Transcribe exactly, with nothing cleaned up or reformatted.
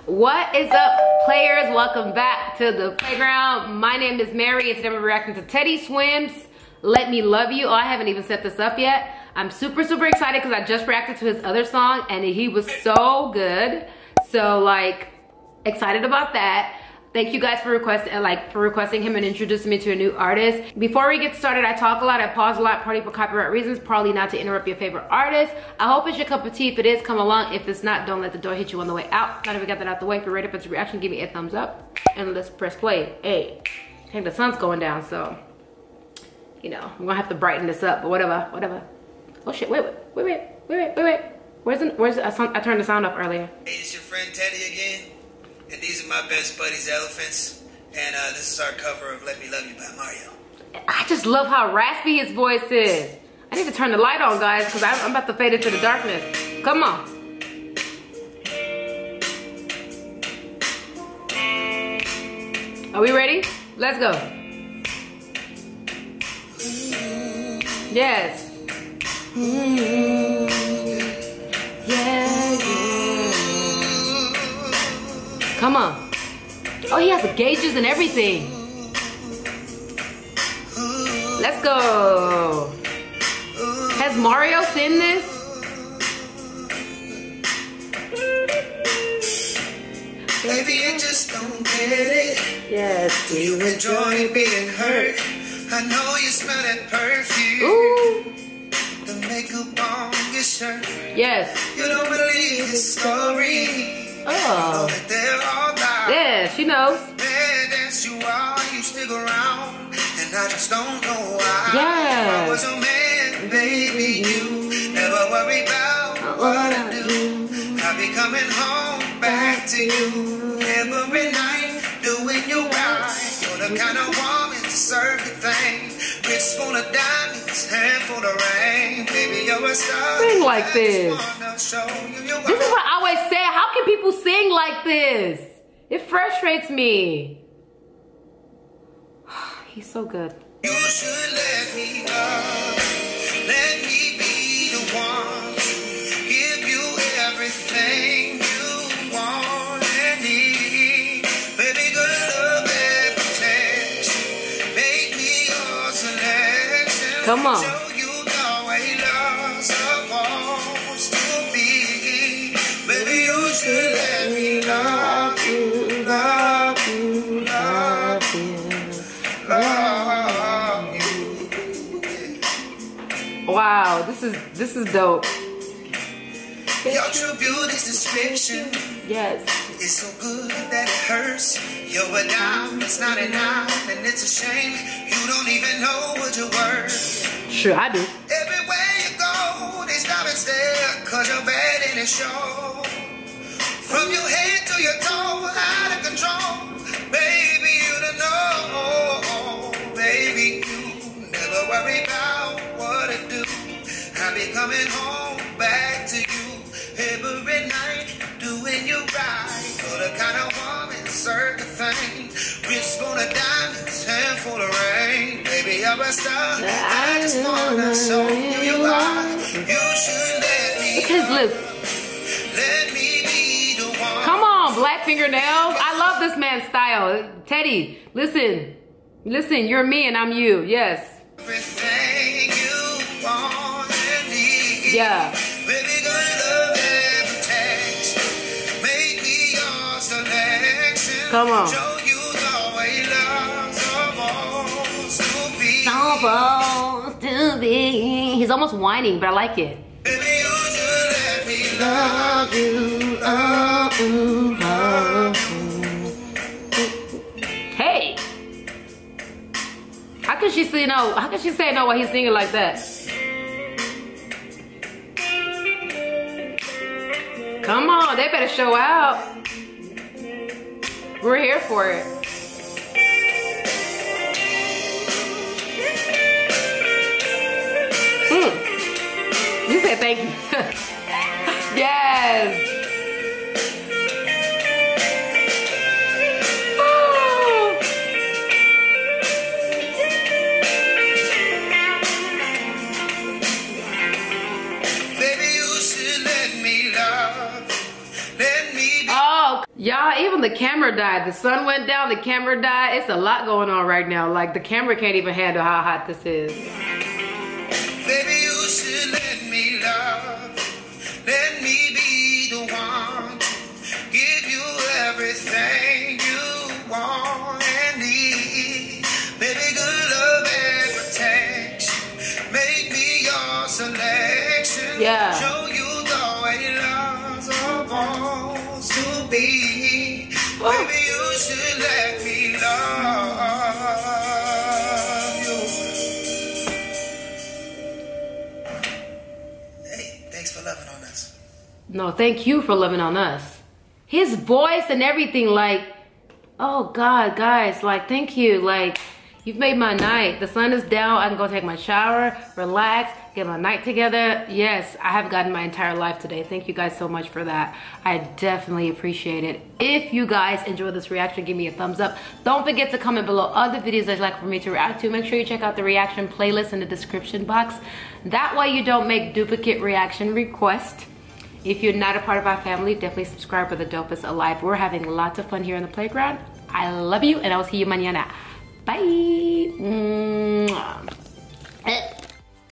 What is up, players? Welcome back to the playground. My name is Mary, and today we're reacting to Teddy Swim's Let Me Love You. Oh, I haven't even set this up yet. I'm super, super excited because I just reacted to his other song and he was so good. So like, excited about that. Thank you guys for request, like for requesting him and introducing me to a new artist. Before we get started, I talk a lot, I pause a lot, partly for copyright reasons, probably not to interrupt your favorite artist. I hope it's your cup of tea. If it is, come along. If it's not, don't let the door hit you on the way out. Now that we got that out the way, if you're ready for this reaction, give me a thumbs up and let's press play. Hey, I think the sun's going down, so you know I'm gonna have to brighten this up, but whatever, whatever. Oh shit! Wait, wait, wait, wait, wait, wait, wait, wait. Where's the, where's the, I, I turned the sound off earlier. Hey, it's your friend Teddy again. And these are my best buddies, Elephants. And uh, this is our cover of Let Me Love You by Mario. I just love how raspy his voice is. I need to turn the light on, guys, because I'm about to fade into the darkness. Come on. Are we ready? Let's go. Yes. Yeah, yeah. Come on. Oh, he has the gauges and everything. Let's go. Has Mario seen this? Baby, you just don't get it. Yes. Do you enjoy being hurt? I know you smell that perfume. Ooh. The makeup on your shirt. Yes. You don't believe the story. Oh. Yeah, she knows. You are, you stick around, and I just don't know why. Yeah. If I was a man, baby, you never worry about what I do. I'll be coming home back to you every night, doing you right. You're the kind of woman to serve the thing. Rich full of diamonds, handful of rain. Baby, you're a star. Sing like this. This is what I always say. How can people sing like this? It frustrates me. He's so good. You should let me love. Let me be the one to give you everything you want and need. Baby, good love and protection. Make me your selection. Come on. Show you the way love's supposed to be. Baby, you should let me love you, love you, love you. Love you. Wow, this is this is dope. Your true beauty's description. Yes. It's so good that it hurts. You're a dime, it's not an eye, and it's a shame you don't even know what you're worth. Sure, I do. Everywhere you go, they stop and stare, cause you're bad in the show. From your head to your toe, out of control. Baby, you don't know. Baby, you never worry about what to do. I'll be coming home back to you every night, doing you right. You're the kind of woman, serve the thing. Rich full of diamonds, handful of rain. Baby, you're a star. I just wanna show you you are. You should let me. Look at his lips. Let me be the one. Come on, black fingernails. I love this man's style. Teddy, listen. Listen, you're me and I'm you. Yes. Everything you want and need. Yeah. Baby, good love and protection. Make me your selection. Come on. Show you the way love's supposed to be. Supposed to be. He's almost whining, but I like it. Baby, you should let me love you, love you, love you. Hey. How can she say no? How can she say no while he's singing like that? Come on, they better show out. We're here for it. Mm. You said thank you. Yes. Y'all, even the camera died. The sun went down, the camera died. It's a lot going on right now. Like, the camera can't even handle how hot this is. Baby, you should let me love. Let me be the one to give you everything you want and need. Baby, good love and protection. Make me your selection. Yeah. Show you the way love's supposed to be. Whoa. Baby, you should let me love you. Hey, thanks for loving on us. No, thank you for loving on us. His voice and everything, like, oh God, guys, like, thank you. Like, you've made my night. The sun is down. I can go take my shower, relax, get my night together. Yes, I have gotten my entire life today. Thank you guys so much for that. I definitely appreciate it. If you guys enjoyed this reaction, give me a thumbs up. Don't forget to comment below other videos that you'd like for me to react to. Make sure you check out the reaction playlist in the description box. That way you don't make duplicate reaction requests. If you're not a part of our family, definitely subscribe for the dopest alive. We're having lots of fun here in the playground. I love you, and I will see you mañana. Bye. Mwah.